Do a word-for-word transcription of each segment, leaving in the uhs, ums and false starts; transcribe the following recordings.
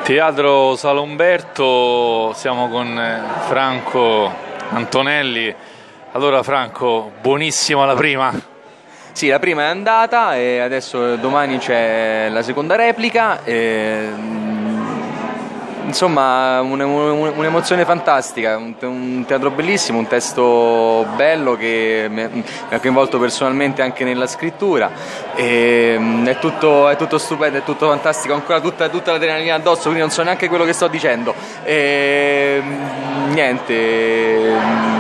Teatro Salumberto, siamo con Franco Antonelli. Allora Franco, buonissima la prima. Sì, la prima è andata e adesso domani c'è la seconda replica. E, insomma, un'emozione fantastica, un, un teatro bellissimo, un testo bello che mi ha coinvolto personalmente anche nella scrittura. E, è, tutto, è tutto stupendo, è tutto fantastico, ho ancora tutta, tutta l'adrenalina addosso, quindi non so neanche quello che sto dicendo. E, niente.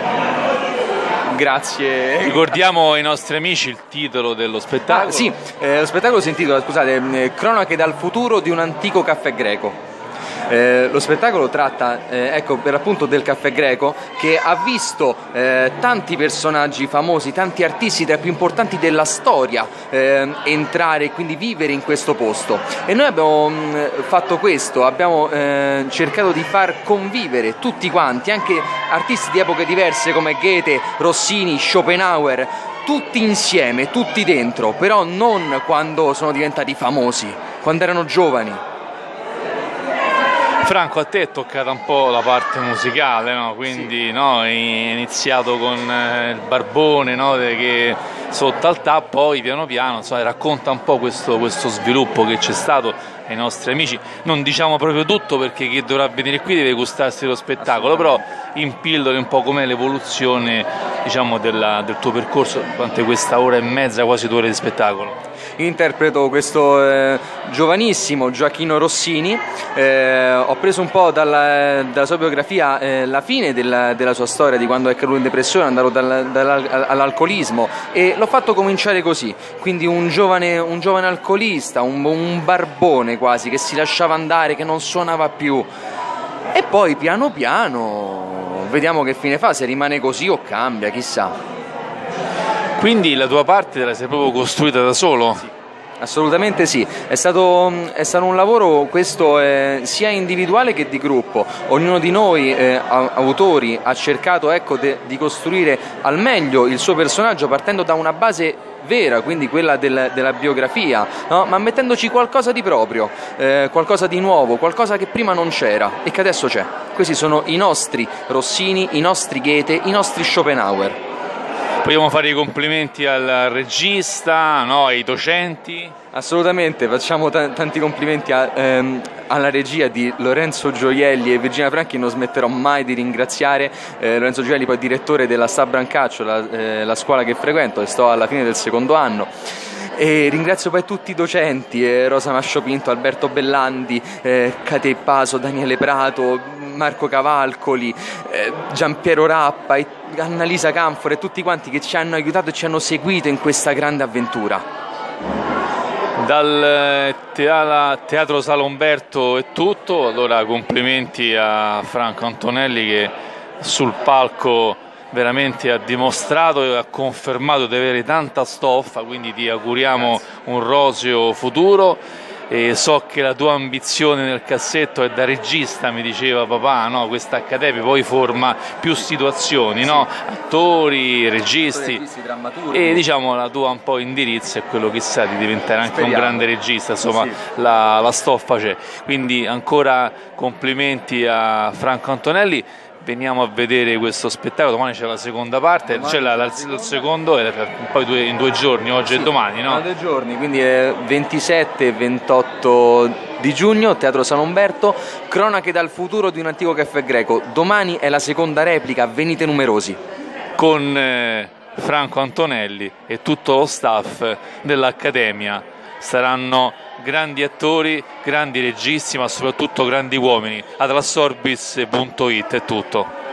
Grazie. Ricordiamo ai nostri amici il titolo dello spettacolo. Ah, sì, eh, lo spettacolo si intitola, scusate, Cronache dal futuro di un antico caffè greco. Eh, lo spettacolo tratta eh, ecco, per appunto del caffè greco, che ha visto eh, tanti personaggi famosi, tanti artisti tra i più importanti della storia eh, entrare e quindi vivere in questo posto, e noi abbiamo mh, fatto questo, abbiamo eh, cercato di far convivere tutti quanti, anche artisti di epoche diverse come Goethe, Rossini, Schopenhauer, tutti insieme, tutti dentro, però non quando sono diventati famosi, quando erano giovani. Franco, a te è toccata un po' la parte musicale, no? Quindi sì. No, è iniziato con eh, il Barbone, no? Che sotto al tap, poi piano piano, insomma, racconta un po' questo, questo sviluppo che c'è stato ai nostri amici. Non diciamo proprio tutto perché chi dovrà venire qui deve gustarsi lo spettacolo, però in pillole un po' com'è l'evoluzione, diciamo, della, del tuo percorso durante questa ora e mezza, quasi due ore di spettacolo. Interpreto questo eh, giovanissimo Gioachino Rossini. Eh, ho preso un po' dalla, dalla sua biografia eh, la fine della, della sua storia, di quando è caduto in depressione, è andato dal, dal, all'alcolismo, e l'ho fatto cominciare così, quindi un giovane, un giovane alcolista, un, un barbone quasi, che si lasciava andare, che non suonava più, e poi piano piano vediamo che fine fa, se rimane così o cambia, chissà. Quindi la tua parte te la sei proprio costruita da solo? Sì, assolutamente sì, è stato, è stato un lavoro questo eh, sia individuale che di gruppo. Ognuno di noi eh, autori ha cercato, ecco, de, di costruire al meglio il suo personaggio partendo da una base vera, quindi quella del, della biografia, no? Ma mettendoci qualcosa di proprio, eh, qualcosa di nuovo, qualcosa che prima non c'era e che adesso c'è. Questi sono i nostri Rossini, i nostri Goethe, i nostri Schopenhauer. Vogliamo fare i complimenti al regista, no, ai docenti? Assolutamente, facciamo tanti complimenti a, ehm, alla regia di Lorenzo Gioielli e Virginia Franchi, non smetterò mai di ringraziare. eh, Lorenzo Gioielli poi direttore della Sta Brancaccio, la, eh, la scuola che frequento e sto alla fine del secondo anno. E ringrazio poi tutti i docenti, eh, Rosa Masciopinto, Alberto Bellandi, eh, Cate Paso, Daniele Prato, Marco Cavalcoli, eh, Giampiero Rappa, e Annalisa Canfora e tutti quanti che ci hanno aiutato e ci hanno seguito in questa grande avventura. Dal Teatro Salumberto è tutto, allora complimenti a Franco Antonelli che sul palco veramente ha dimostrato e ha confermato di avere tanta stoffa, quindi ti auguriamo Grazie. Un roseo futuro. E so che la tua ambizione nel cassetto è da regista, mi diceva papà, no? Questa accademia poi forma più situazioni, sì. No? Attori, registi, registi drammaturghi. E diciamo la tua un po' indirizzo è quello, chissà, di diventare anche Speriamo. Un grande regista, insomma sì. la, la stoffa c'è, quindi ancora complimenti a Franco Antonelli. Veniamo a vedere questo spettacolo, domani c'è la seconda parte, c'è la, la, il secondo e poi due, in due giorni, oggi sì, e domani, no? Due giorni, quindi è ventisette e ventotto di giugno, Teatro Salumberto, Cronache dal futuro di un antico caffè greco. Domani è la seconda replica, venite numerosi. Con eh, Franco Antonelli e tutto lo staff dell'Accademia. Saranno grandi attori, grandi registi, ma soprattutto grandi uomini. Atlasorbis punto it è tutto.